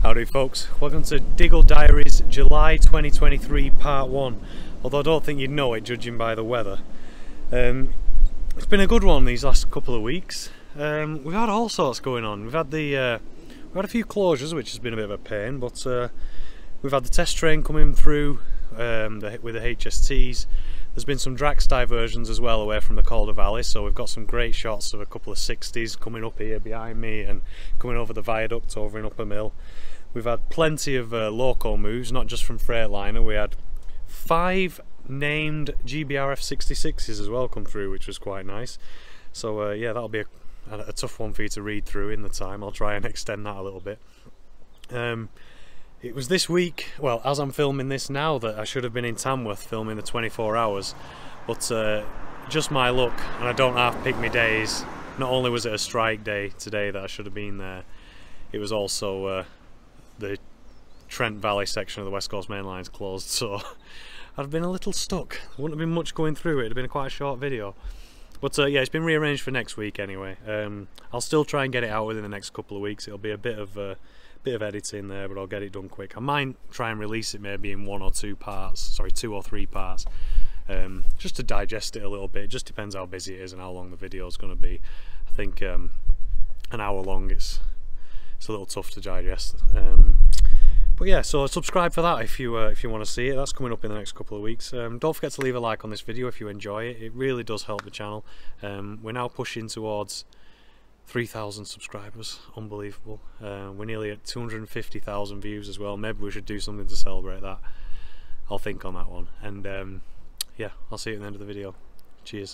Howdy folks, welcome to Diggle Diaries July 2023 Part 1, although I don't think you'd know it judging by the weather. It's been a good one these last couple of weeks. We've had all sorts going on. We've had a few closures, which has been a bit of a pain, but we've had the test train coming through with the HSTs. There's been some Drax diversions as well away from the Calder Valley, so we've got some great shots of a couple of 60s coming up here behind me and coming over the viaduct over in Upper Mill. We've had plenty of loco moves, not just from Freightliner. We had 5 named GBRF 66s as well come through, which was quite nice. So yeah, that'll be a tough one for you to read through in the time. I'll try and extend that a little bit. It was this week, well, as I'm filming this now, that I should have been in Tamworth filming the 24 hours, but just my luck, and I don't half pick my days. Not only was it a strike day today that I should have been there, it was also the Trent Valley section of the West Coast Main Line's closed, so I've been a little stuck. There wouldn't have been much going through it, it'd have been quite a short video. But yeah, it's been rearranged for next week anyway. I'll still try and get it out within the next couple of weeks. It'll be a bit of editing there, but I'll get it done quick. I might try and release it maybe in 1 or 2 parts, sorry, 2 or 3 parts, just to digest it a little bit. It just depends how busy it is and how long the video is going to be. I think an hour long, it's a little tough to digest. But yeah, so subscribe for that if you want to see it. That's coming up in the next couple of weeks. Don't forget to leave a like on this video if you enjoy it. It really does help the channel. We're now pushing towards 3,000 subscribers. Unbelievable. We're nearly at 250,000 views as well. Maybe we should do something to celebrate that. I'll think on that one. And yeah, I'll see you at the end of the video. Cheers.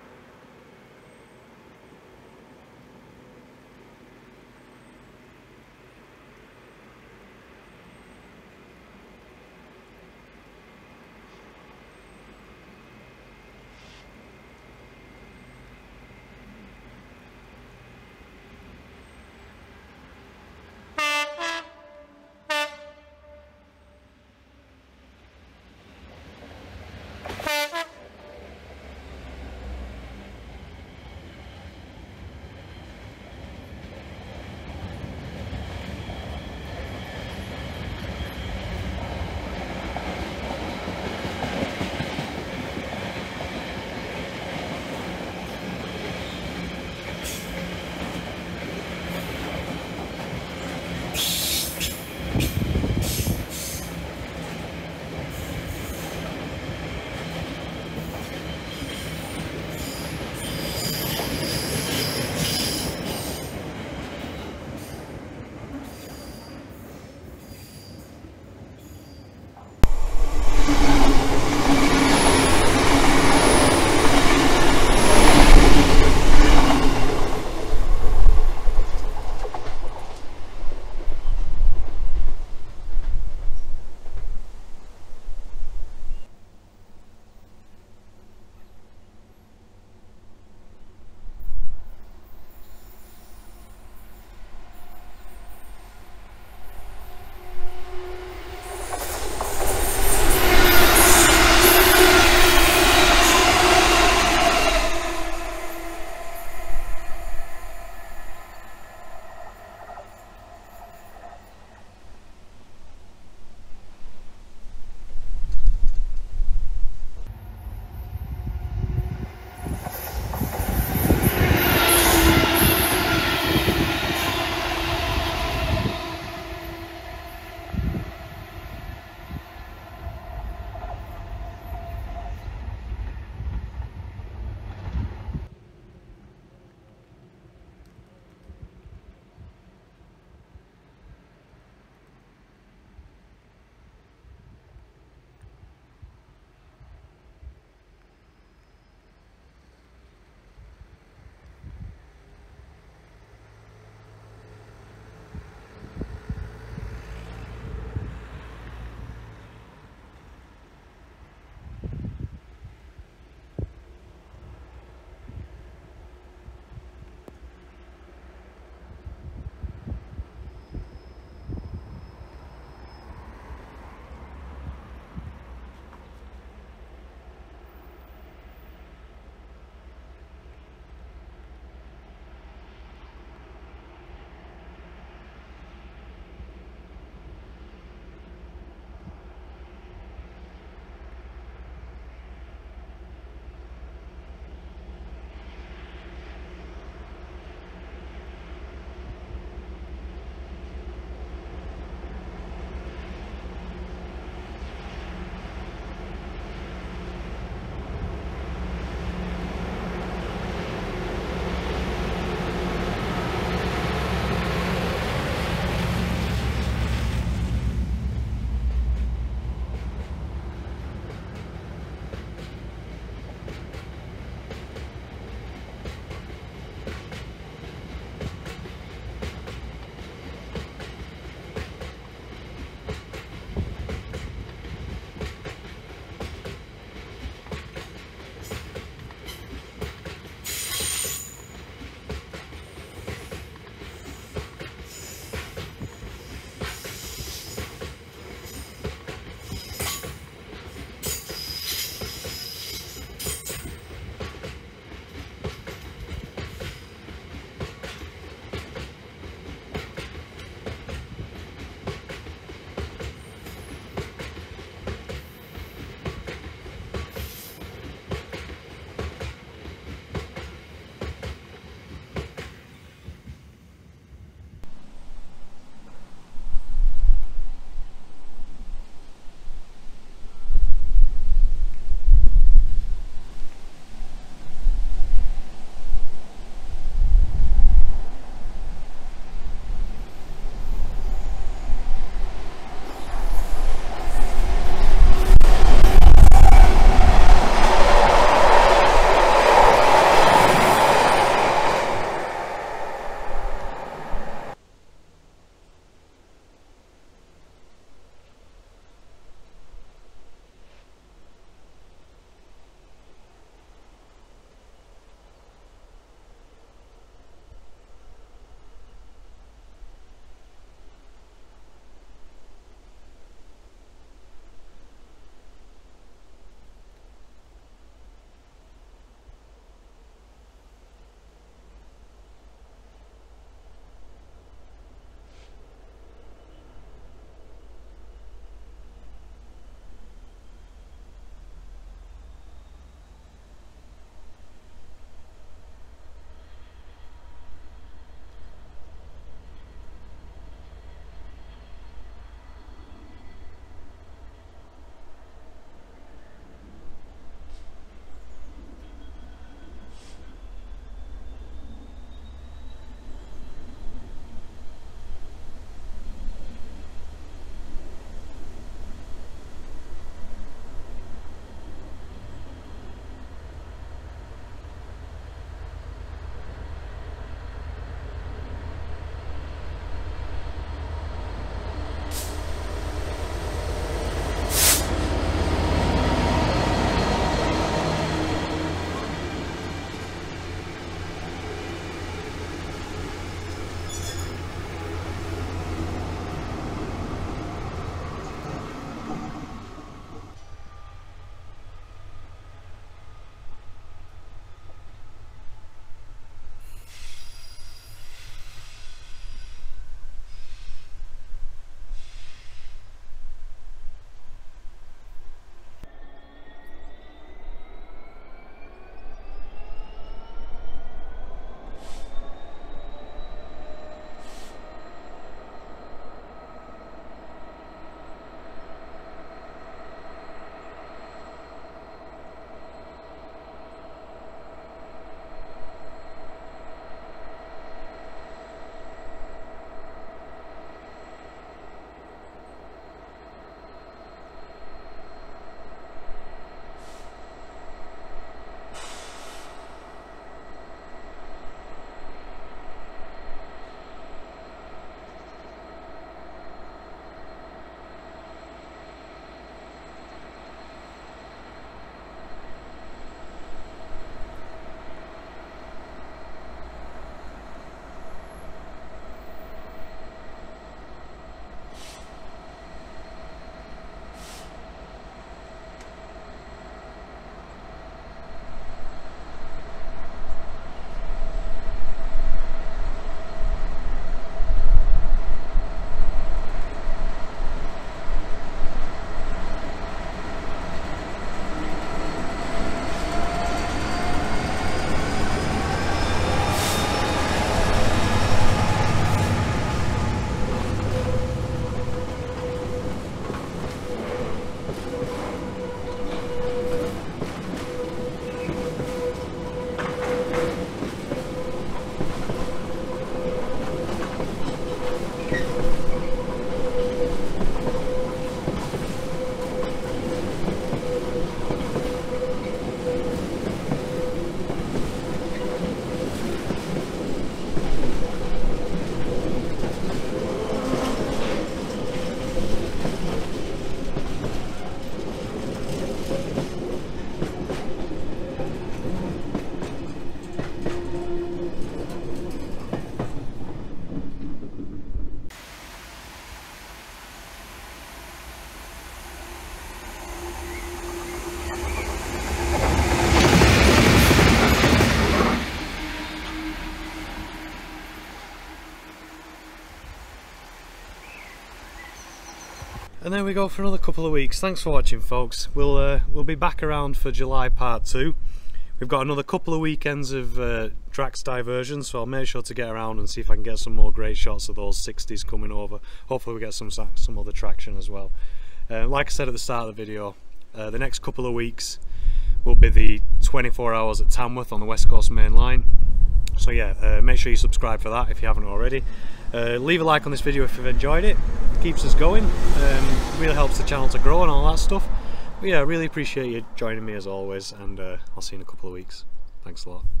And there we go for another couple of weeks. Thanks for watching, folks. We'll be back around for July part 2. We've got another couple of weekends of Drax diversions, so I'll make sure to get around and see if I can get some more great shots of those 60s coming over. Hopefully we get some other traction as well. Like I said at the start of the video, the next couple of weeks will be the 24 hours at Tamworth on the West Coast Main Line. So yeah, make sure you subscribe for that if you haven't already. Leave a like on this video if you've enjoyed it. It keeps us going, really helps the channel to grow and all that stuff. But yeah, I really appreciate you joining me as always, and I'll see you in a couple of weeks. Thanks a lot.